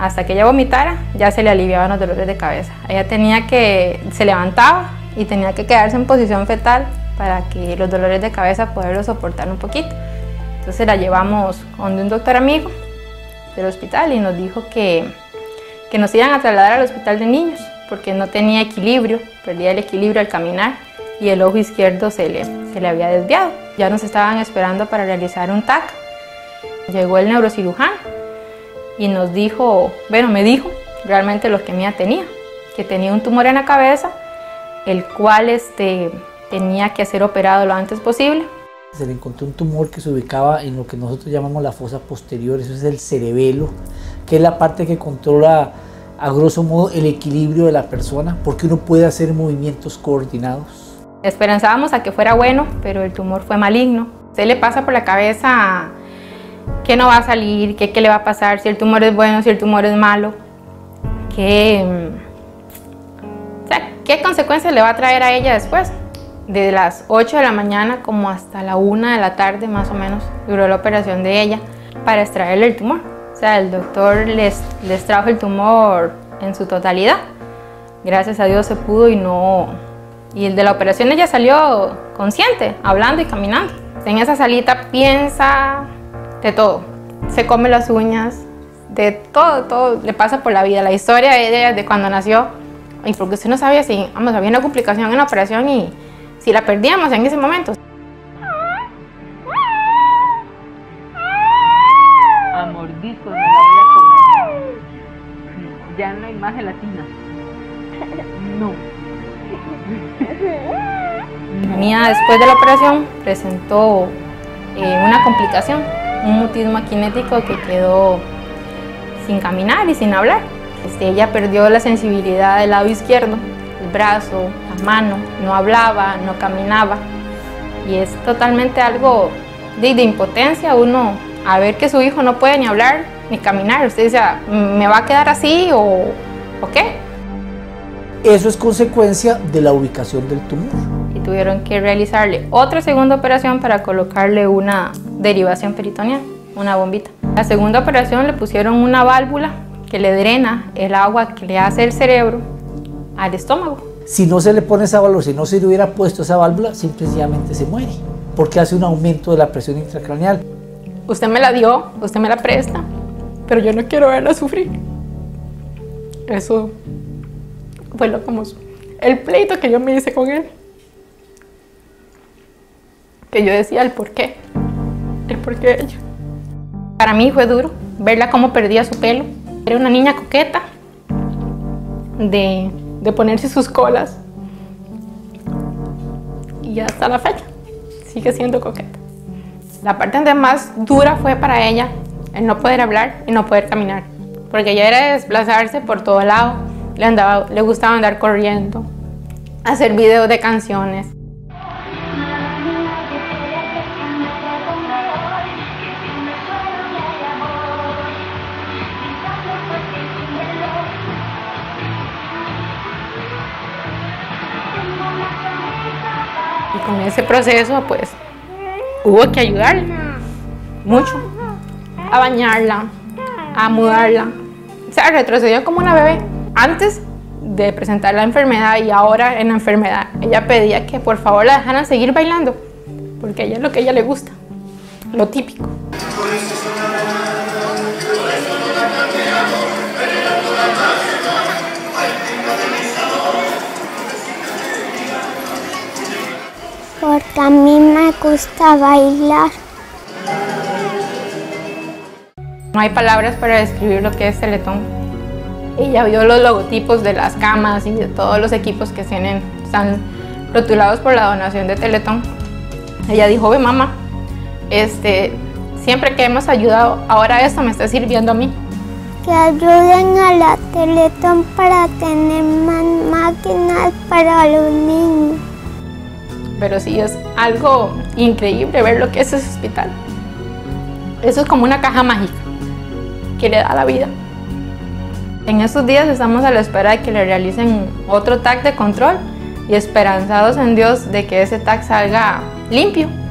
hasta que ella vomitara, ya se le aliviaban los dolores de cabeza. Ella se levantaba y tenía que quedarse en posición fetal para que los dolores de cabeza poderlos soportar un poquito. Entonces la llevamos donde un doctor amigo del hospital y nos dijo que nos iban a trasladar al hospital de niños porque no tenía equilibrio, perdía el equilibrio al caminar y el ojo izquierdo se le había desviado. Ya nos estaban esperando para realizar un TAC. Llegó el neurocirujano y nos dijo, bueno, me dijo realmente lo que Mía tenía, que tenía un tumor en la cabeza, el cual tenía que ser operado lo antes posible. Se le encontró un tumor que se ubicaba en lo que nosotros llamamos la fosa posterior, eso es el cerebelo, que es la parte que controla a grosso modo el equilibrio de la persona, porque uno puede hacer movimientos coordinados. Esperanzábamos a que fuera bueno, pero el tumor fue maligno. Se le pasa por la cabeza que no va a salir, qué le va a pasar, si el tumor es bueno, si el tumor es malo, qué consecuencias le va a traer a ella después. Desde las 8 de la mañana como hasta la 1 de la tarde más o menos duró la operación de ella para extraerle el tumor. O sea, el doctor les trajo el tumor en su totalidad. Gracias a Dios se pudo y el de la operación ella salió consciente, hablando y caminando. En esa salita piensa de todo, se come las uñas, de todo le pasa por la vida. La historia de ella desde cuando nació, y porque usted no sabía si había una complicación en la operación y si la perdíamos en ese momento. A mordiscos me la voy a comer. Ya no hay más gelatina. No. Mía después de la operación presentó una complicación, un mutismo aquinético que quedó sin caminar y sin hablar. Ella perdió la sensibilidad del lado izquierdo, el brazo, la mano, no hablaba, no caminaba. Y es totalmente algo de impotencia uno a ver que su hijo no puede ni hablar ni caminar. Usted dice, ¿me va a quedar así o qué? Eso es consecuencia de la ubicación del tumor. Y tuvieron que realizarle otra segunda operación para colocarle una derivación peritoneal, una bombita. La segunda operación le pusieron una válvula que le drena el agua que le hace el cerebro al estómago. Si no se le pone esa válvula, si no se le hubiera puesto esa válvula, simplemente se muere, porque hace un aumento de la presión intracraneal. Usted me la dio, usted me la presta, pero yo no quiero verla sufrir. Eso fue el pleito que yo me hice con él. Que yo decía el por qué de ella. Para mí fue duro verla cómo perdía su pelo. Era una niña coqueta, de ponerse sus colas. Y hasta la fecha sigue siendo coqueta. La parte más dura fue para ella el no poder hablar y no poder caminar. Porque ella era desplazarse por todo lado. Le gustaba andar corriendo, hacer videos de canciones. Y con ese proceso, pues, hubo que ayudarla mucho, a bañarla, a mudarla. O sea, retrocedió como una bebé. Antes de presentar la enfermedad y ahora en la enfermedad, ella pedía que por favor la dejaran seguir bailando, porque a ella es lo que a ella le gusta, lo típico. Porque a mí me gusta bailar. No hay palabras para describir lo que es Teletón. Ella vio los logotipos de las camas y de todos los equipos que están rotulados por la donación de Teletón. Ella dijo, ve mamá, siempre que hemos ayudado, ahora esto me está sirviendo a mí. Que ayuden a la Teletón para tener más máquinas para los niños. Pero sí, es algo increíble ver lo que es ese hospital. Eso es como una caja mágica que le da la vida. En estos días estamos a la espera de que le realicen otro TAC de control y esperanzados en Dios de que ese TAC salga limpio.